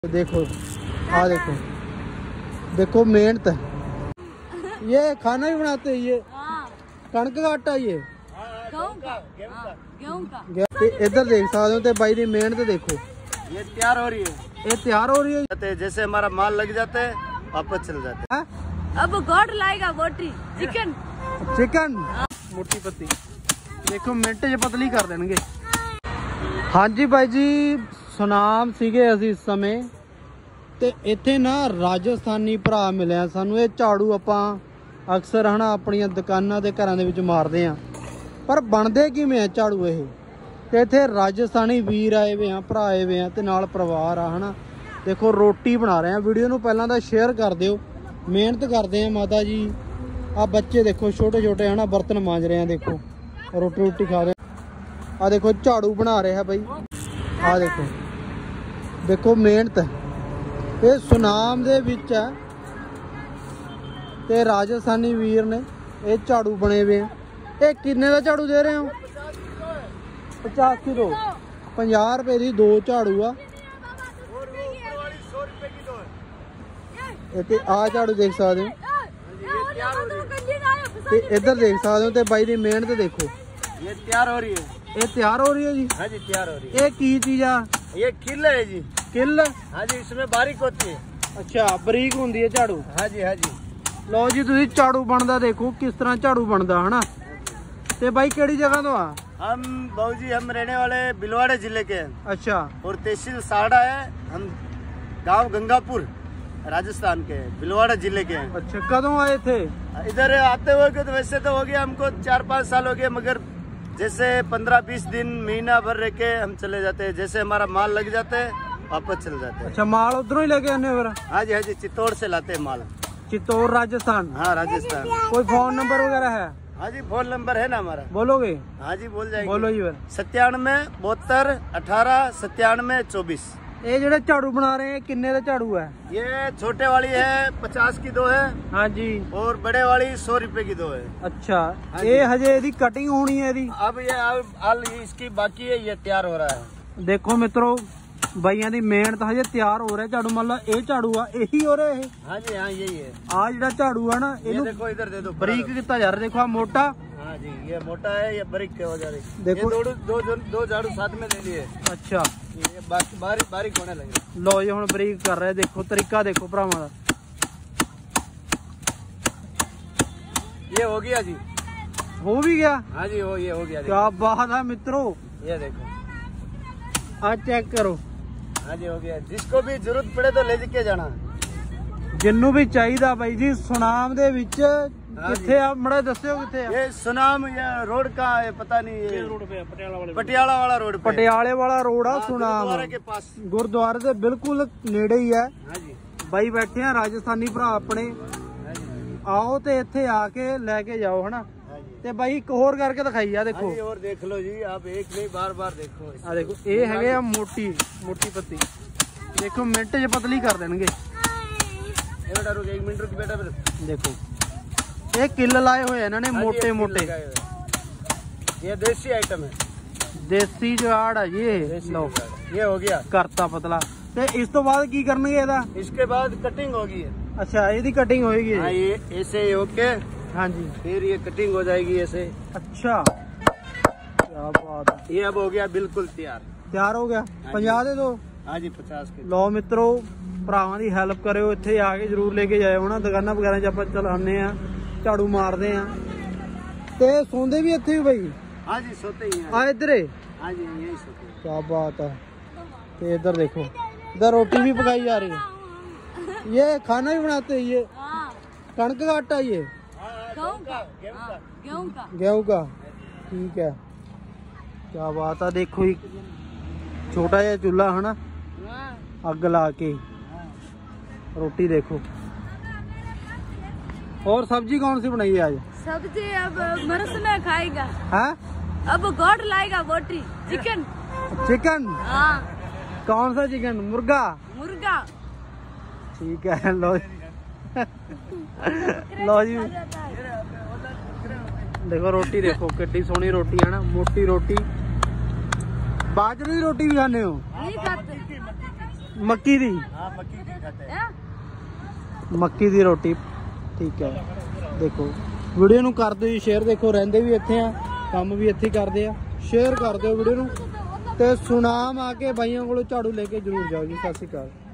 देखो देखो देखो मेहनत, ये खाना भी बनाते हैं ये कणक का आटा, ये गेहूं का। इधर देख सकते हो तो भाई की मेहनत देखो, ये तैयार हो रही है, ये तैयार हो रही है। जैसे हमारा माल लग जाता है वापस चल जाते हैं। अब गॉड लाएगा बोटी चिकन मोटी पत्ती देखो मिनट च पतली कर देंगे। हाँ जी भाई जी, सुनाम सीगे असी इस समय ते इत्थे ना राजस्थानी भरा मिले सानू। ये झाड़ू आपां अक्सर है ना अपनी दुकानां ते घरां दे विच मारदे आ, पर बनदे किवें आ झाड़ू ये? ते इत्थे राजस्थानी वीर आए हुए हैं, भरा आए हुए हैं ते नाल परिवार आ, है ना। देखो रोटी बना रहे हैं। वीडियो नूं पहलां तां शेयर कर दिओ। मेहनत करते हैं माता जी। आ बच्चे देखो छोटे छोटे है ना, बर्तन मांज रहे हैं, देखो रोटी खा रहे हैं। आ देखो झाड़ू बना रहे हैं भाई, आ देखो मेहनत। ये सुनाम दे विच है ते राजस्थानी वीर ने ये झाड़ू बने हुए हैं। ये किन्ने का झाड़ू दे रहे हो? 50 किलो, 50 रुपए की दो झाड़ू आ। आ झाड़ू देख सकते हो, इधर देख सकते हो तो भाई की मेहनत देखो। ये तैयार हो रही है, ये तैयार हो रही है जी। हाँ जी तैयार हो रही है। ये की चीज आ? ये किल है जी। किल? हाँ जी, इसमें बारीक होती है। अच्छा बरीक होंदी है झाड़ू। हाँ जी हाँ जी। लो जी तुसी झाड़ू बनदा देखो किस तरह झाड़ू बनदा है ना। ते भाई केड़ी जगह तो आ? हम बाबू जी हम रहने वाले भिलवाड़ा जिले के हैं। अच्छा। और तहसील साड़ा है, हम गांव गंगापुर राजस्थान के भिलवाड़ा जिले के हैं। अच्छा कदों आए थे इधर? आते हुए तो वैसे तो हो गया हमको 4-5 साल हो गए, मगर जैसे 15-20 दिन महीना भर रह के हम चले जाते हैं। जैसे हमारा माल लग जाता है वापस चल जाते हैं। अच्छा माल उधरों ही लेके आने फिर? हाँ जी चित्तौड़ से लाते हैं माल। चित्तौड़ राजस्थान? हाँ राजस्थान। कोई फोन नंबर वगैरह है? हाँ जी फोन नंबर है ना हमारा। बोलोगे? हाँ जी बोल जाएंगे। बोलो जी फिर। 97 72 18 97 24। ये जेडे झाड़ू बना रहे हैं किन्ने का झाड़ू है? ये छोटे वाली है 50 की 2 है। हाँ जी। और बड़े वाली 100 रुपए की 2 है। अच्छा हाँ ये हजे इसकी कटिंग होनी है इसकी? अब ये इसकी बाकी है, ये तैयार हो रहा है। देखो मित्रों भाइयों की मेहनत हजे तैयार हो रहा है झाड़ू। मान लो ये झाड़ू आ यही हो रहा है। हाँ जी हाँ यही है। आ जेड़ा झाड़ू है ना ये देखो इधर दे दो, बरीक कितना जा रहा। देखो आ मोटा। हाँ जी ये मोटा है, ये बारीक हो जा रही। देखो दो झाड़ू साथ में ले लिए। अच्छा ये बारीक होने लगे। लो ये हुण बरीक कर रहे। देखो तरीका देखो भरावां दा। ये हो गया जी। हो भी गया? हाँ जी ये हो गया। क्या बात है मित्रों, ये देखो आ चेक करो। हाँ जी हो गया। जिसको भी जरूरत पड़े तो ले के जाना, जिन्नू भी चाहिए भाई जी। सुनाम दे विच किथे आ? मड़ा दस्सियो किथे आ? ये सुनाम ये रोड का है, पता नहीं। ये रोड पे पटियाला वाला रोड पे। पटियाले वाला रोड आ सुनाम गुरुद्वारे के पास। गुरुद्वारे के बिल्कुल नेड़े ही है। हाँ जी भाई बैठे हैं राजस्थानी भरा अपने। आओ ते इत्थे आके लेके जाओ, है ना। ते भाई एक होर करके दिखाई आ। देखो और देख लो जी, आप एक नहीं बार देखो। आ देखो ये है मोटी पत्ती। देखो मिनट च पतली कर देंगे। बेटा रुक, 1 मिनट रुक बेटा। देखो ये किल लाए हुए हैं इन्होंने मोटे मोटे। ये देसी आइटम है, देसी जुगाड़ है ये। लो ये हो गया करता पतला। ते इस तो बाद की करनगे ਇਹਦਾ? इसके बाद कटिंग होगी। अच्छा ਇਹਦੀ कटिंग होएगी? हाँ ये ऐसे ओके। हाँ जी फिर ये कटिंग हो जाएगी ऐसे। अच्छा क्या बात है। ये अब हो गया बिल्कुल तैयार हो गया। 50 दे दो। हाँ जी 50 के। लो मित्रों भरावां दी हेल्प करो, इत्थे आके जरूर लेके जाओ ना। दुकाना वगैरह च आपां चलाने आ, झाड़ू मारते हैं ते सोंदे भी इत्थे ही भाई? हाँ जी सोते ही हैं। आ इधर? हाँ जी यही सोते हैं। क्या बात है। ते इधर देखो, इधर रोटी भी पकाई जा रही है। ये खाना भी बनाते हैं ये कणक का आटा? ये गेहूं का। ठीक है क्या बात है। देखो ही छोटा जिहा चूल्हा है ना, अग ला के रोटी देखो। और सब्जी कौन सी बनाई है आज? सब्जी अब मरस में खाएगा। हाँ अब गॉड लाएगा बोटी चिकन। हाँ कौन सा चिकन? मुर्गा? ठीक है। लो जी देखो रोटी देखो कितनी सोहनी रोटी है ना, मोटी रोटी। बाजरे की रोटी भी खाने हो? नहीं खाते। ਮੱਕੀ ਦੀ हाँ मक्की की खाते हैं। ਮੱਕੀ ਦੀ ਰੋਟੀ ਠੀਕ ਹੈ। ਦੇਖੋ ਵੀਡੀਓ ਨੂੰ ਕਰ ਦਿਓ ਜੀ ਸ਼ੇਅਰ। ਦੇਖੋ ਰਹਿੰਦੇ ਵੀ ਇੱਥੇ ਆ, ਕੰਮ ਵੀ ਇੱਥੇ ਕਰਦੇ ਆ। ਸ਼ੇਅਰ ਕਰ ਦਿਓ ਵੀਡੀਓ ਨੂੰ ਤੇ ਸੁਨਾਮ ਆ ਕੇ ਬਾਈਆਂ ਕੋਲੋਂ ਝਾੜੂ ਲੈ ਕੇ ਜ਼ਰੂਰ ਜਾਓ ਜੀ। ਸਤਿ ਸ਼੍ਰੀ ਅਕਾਲ।